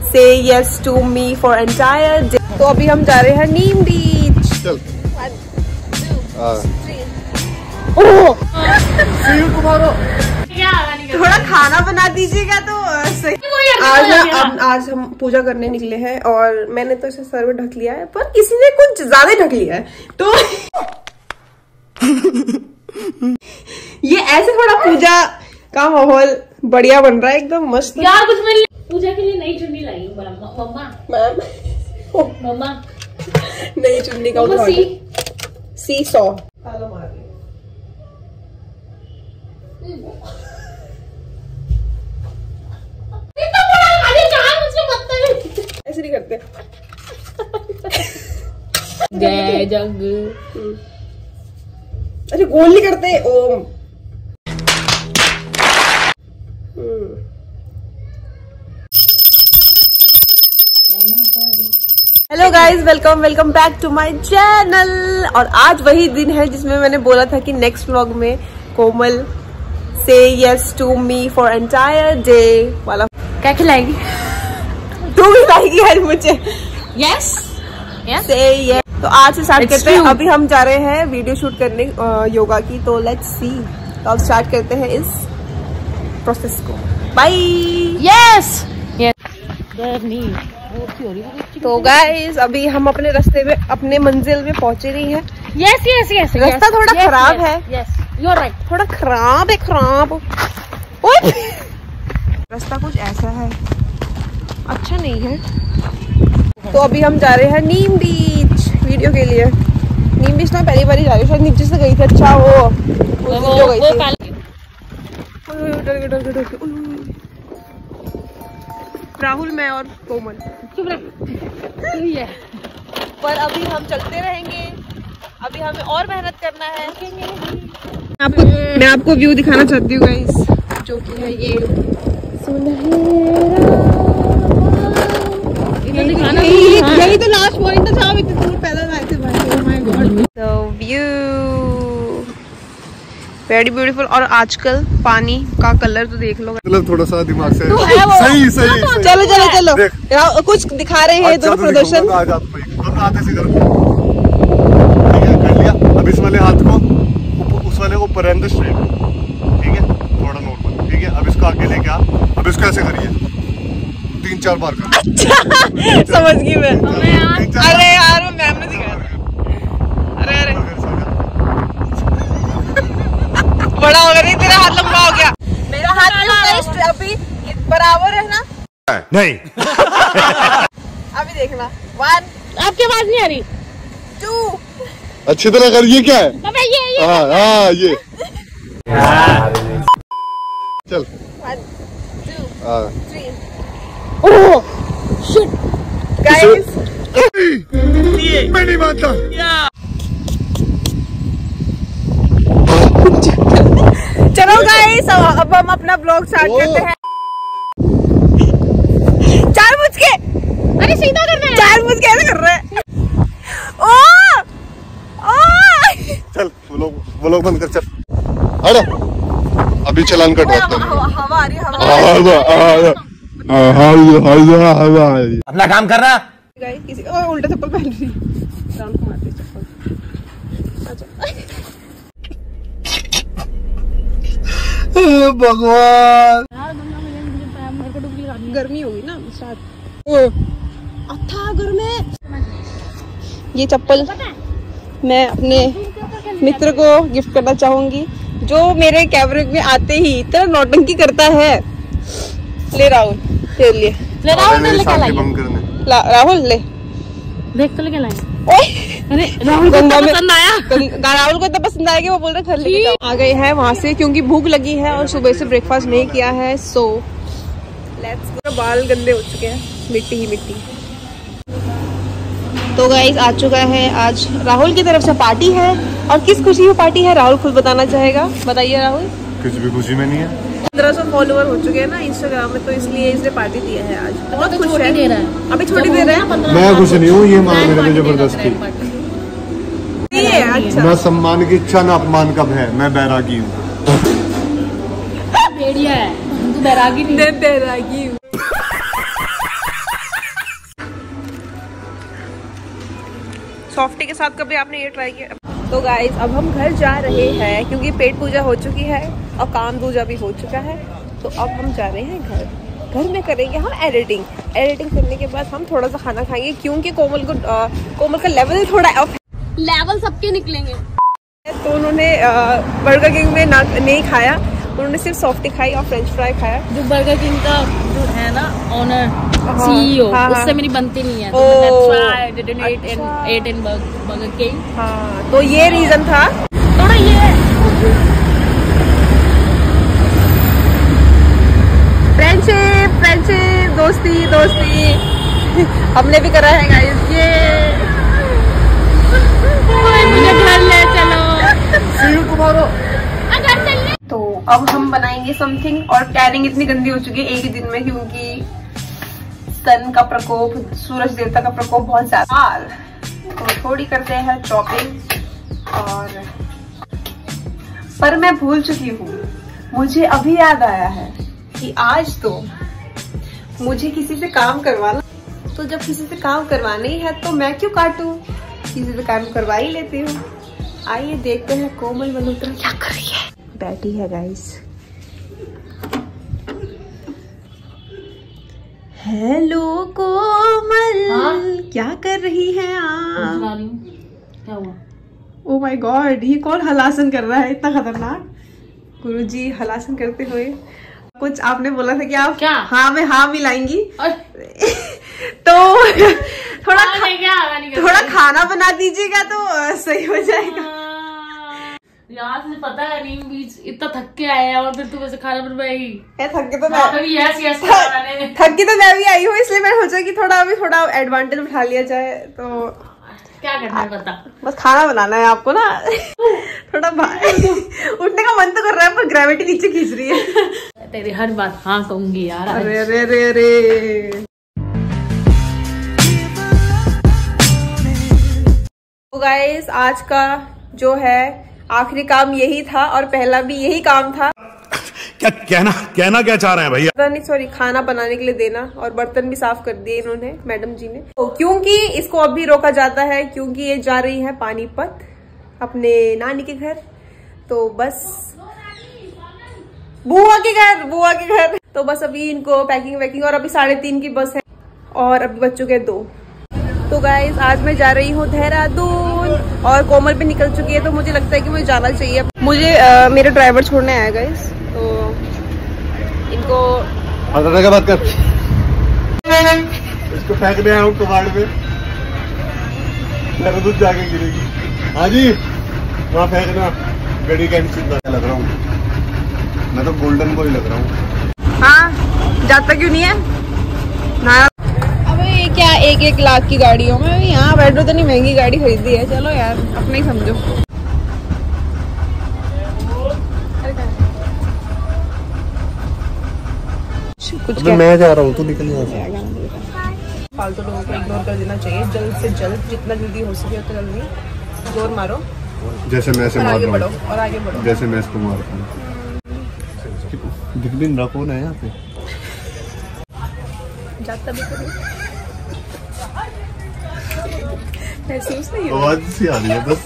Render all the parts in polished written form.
से yes to me for entire day. तो अभी हम जा रहे हैं नीम बीच। चल। 1 2 3 थोड़ा खाना बना दीजिएगा तो सही। आज हम पूजा करने निकले हैं और मैंने तो इसे सर में ढक लिया है, पर किसी ने कुछ ज्यादा ढक लिया है तो ये ऐसे थोड़ा पूजा का माहौल बढ़िया बन रहा है, एकदम मस्त यार। कुछ मैं पूजा के लिए नई चुन्नी लाई हूँ मम्मा। मम्मा नई चुन्नी का सी 100 ऐसे नहीं करते जय जग। अरे गोल नहीं करते Om. Hello guys, welcome back to my channel. और आज वही दिन है जिसमें मैंने बोला था कि नेक्स्ट व्लॉग में कोमल से yes to me for entire day वाला क्या खिलाएगी? तू भी लाएगी आज मुझे। यस से यस। तो आज से स्टार्ट करते हैं। अभी हम जा रहे हैं वीडियो शूट करने योगा की, तो लेट्स सी। तो अब स्टार्ट करते हैं इस प्रोसेस को। बाय। यस। तो गाइस अभी हम अपने रास्ते में अपने मंजिल में पहुंचे नहीं हैं। यस। रास्ता थोड़ा खराब है। Yes you are right. थोड़ा खराब है। रास्ता कुछ ऐसा है, अच्छा नहीं है। तो अभी हम जा रहे हैं नीम बीच वीडियो के लिए। नीम बीच ना पहली बार जा रही हूँ, शायद नीचे से गई थी। अच्छा वो गई थी। राहुल, मैं और कोमल चुप रह। पर अभी हम चलते रहेंगे, अभी हमें और मेहनत करना है। मैं आपको व्यू दिखाना चाहती हूँ गाइस, जो कि है ये यही तो लास्ट पॉइंट था। हम इतनी दूर पैदल आए थे भाई। तो व्यू वेरी ब्यूटीफुल। और आजकल पानी का कलर तो देख लो, मतलब थोड़ा सा दिमाग से तो सही। चलो कुछ दिखा रहे हैं दोनों प्रदर्शन। कर लिया। अब इस वाले हाथ को उस वाले को परेंद्र स्ट्रेट, ठीक है, थोड़ा नॉर्मल, ठीक है। अब इसको आगे लेके आ। अब इसको ऐसे करिए 3-4 बार कर। अच्छा समझ गई मैं। अरे यार वो मैम ने दिखाया। अरे बड़ा हो गया। नहीं, तेरा हाथ लंबा हो गया। मेरा हाथ अभी बराबर है ना? नहीं। अभी देखना। 1 आपकी आवाज नहीं आ रही। 2 अच्छी तरह करिए। क्या है? हाँ ये चल। 1 2 3। ओह शिट गाइस, मैं नहीं मानता। चलो गाइस अब हम अपना ब्लॉग स्टार्ट करते हैं। 4 बज के। अरे सीधा करना है। 4 बज के ऐसे कर रहे हैं। चल व्लॉग बंद कर। चल अरे अभी चलान कटवाता हूँ। हवा आ रही है। हवा। अपना काम कर रहा। गाइस किसी उल्टा चप्पल पहन रही है। राहुल को मारते चप्पल। भगवान, गर्मी होगी ना स्टार्ट। अच्छा गर्मी। ये चप्पल मैं अपने मित्र को गिफ्ट करना चाहूंगी, जो मेरे कैमरे में आते ही इतना नौटंकी करता है। ले राहुल, ले लिए। ले राहुल ने लेके लाई। राहुल ले देख तो लेके लाई। अरे राहुल को पसंद आया। राहुल को इतना पसंद आया कि वो बोल रहे घर लेके जाओ। आ गए हैं वहाँ से क्योंकि भूख लगी है और सुबह से ब्रेकफास्ट नहीं किया है। So let's go. बाल गंदे हो चुके हैं, मिट्टी ही मिट्टी। तो गाइस आ चुका है, आज राहुल की तरफ से पार्टी है। और किस खुशी में पार्टी है राहुल खुद बताना चाहेगा। बताइए राहुल। किसी भी खुशी में नहीं है। 1500 फॉलोवर हो चुके हैं ना इंस्टाग्राम में, तो इसलिए इसने पार्टी दिया है आज। बहुत खुश है। दे रहा है। अभी छोटी दे रहा है। मैं खुश नहीं हूँ, ये मांग मेरे को जबरदस्ती। अच्छा। न सम्मान की इच्छा न अपमान का भय, मैं बैरागी हूँ। भेड़िया है तू, बैरागी नहीं। बैरागी हूँ। सॉफ्टी के साथ कभी आपने ये ट्राई किया? तो गाइस अब हम घर जा रहे हैं क्योंकि पेट पूजा हो चुकी है और काम पूजा भी हो चुका है। तो अब हम जा रहे हैं घर में करेंगे हम एडिटिंग करने के बाद हम थोड़ा सा खाना खाएंगे क्योंकि कोमल का लेवल थोड़ा अप है। लेवल सबके निकलेंगे। तो उन्होंने बर्गर किंग में नहीं खाया, उन्होंने सिर्फ सॉफ्टी खाई और फ्रेंच फ्राई खाया। जो बर्गर किंग का जो है ना ओनर CEO, उससे मेरी बनती नहीं है। Burger King. हाँ तो ये रीजन था थोड़ा ये फ्रेंडशिप दोस्ती हमने भी करा है गाइस। ये मुझे घर ले चलो। तो अब हम बनाएंगे समथिंग और टैनिंग इतनी गंदी हो चुकी है एक ही दिन में क्योंकि सन का प्रकोप, सूरज देवता का प्रकोप बहुत ज्यादा। तो थोड़ी करते हैं चॉपिंग पर मैं भूल चुकी हूँ। मुझे अभी याद आया है कि आज तो मुझे किसी से काम करवाना, तो जब किसी से काम करवाना ही है तो मैं क्यों काटूं, किसी से काम करवा ही लेती हूँ। आइए देखते हैं कोमल मल्होत्रा क्या कर रही है। बैठी है गाइस। हेलो कोमल। हाँ? क्या कर रही है आप? क्या हुआ? ओ माय गॉड, ये कौन हलासन कर रहा है इतना खतरनाक? गुरुजी हलासन करते हुए कुछ आपने बोला था कि आप क्या? हाँ में हाँ मिलाएंगी तो थोड़ा खाना बना दीजिएगा तो सही हो जाएगा। यार तुझे पता है नहीं बीच इतना थक के आए हैं और फिर तू वैसे खाना बनवाएगी? थकी तो मैं भी आई हूँ, इसलिए मैंने सोचा कि थोड़ा एडवांटेज उठा लिया जाए। तो क्या करना है बता? बस खाना बनाना है आपको ना। थोड़ा उठने का मन तो कर रहा है पर ग्रेविटी नीचे खींच रही है। तेरी हर बात हाँ कहूंगी यार। अरे तो गाइस आज का जो है आखिरी काम यही था और पहला भी यही काम था। क्या कहना क्या चाह रहे हैं भैया? नहीं सॉरी, खाना बनाने के लिए देना और बर्तन भी साफ कर दिए इन्होंने, मैडम जी ने। तो क्योंकि इसको अभी रोका जाता है क्योंकि ये जा रही है पानीपत अपने नानी के घर। तो बस बुआ के घर। तो बस अभी इनको पैकिंग और अभी 3:30 की बस है और अभी बच्चों के 2। तो गाइस आज मैं जा रही हूँ देहरादून और कोमल भी निकल चुकी है। तो मुझे लगता है कि मुझे जाना चाहिए। मुझे मेरा ड्राइवर छोड़ने आया गाइस, तो इनको क्या बात कर, इसको फेंकने आया हूँ कबाड़ में, मेरा दूध जाके गिरेगी। हाँ जी वहाँ फेंकना, गड़ी का लग रहा हूँ मैं तो गोल्डन बॉय लग रहा हूँ। हाँ जाता क्यों नहीं है ना? अब ये क्या 1-1 लाख की गाड़ियों में यहाँ बैठो तो नहीं, महंगी गाड़ी खरीदी है। चलो यार अपने ही समझो। कुछ मैं जा रहा हूँ, तू निकल जा। फालतू लोगों को इग्नोर कर देना चाहिए जल्द से जल्द, जितना जल्दी हो सके उतना जल्दी जोर मारो। जैसे मैं से मार रहा हूँ और आगे बढ़ो जैसे मैं इसको मार रहा हूँ। दिन कौन है यहाँ पे? जाता भी करो। महसूस नहीं हो आवाज सी आ रही है बस।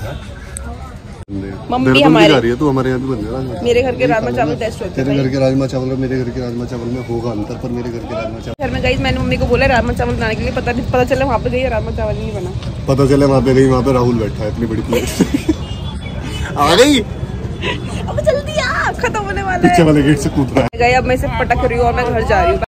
मम्मी हमारे आ रही है, तू हमारे यहाँ भी बन जाएगा। मेरे घर के राजमा चावल टेस्ट होते हैं। तेरे घर के राजमा चावल और मेरे घर के राजमा चावल में होगा अंतर, पर मेरे घर के राजमा चावल घर में गई मैंने मम्मी को बोला राजमा चावल बनाने के लिए, पता चला वहाँ पे गई राजमा चावल नहीं बना। पता चले वहाँ पे गई, वहाँ पे राहुल बैठा है इतनी बड़ी प्लेट। आ गई अब जल्दी आ, खत्म होने वाला है। पीछे वाले गेट से कूद रहा है। गए अब मैं इसे पटक रही हूँ और मैं घर जा रही हूँ।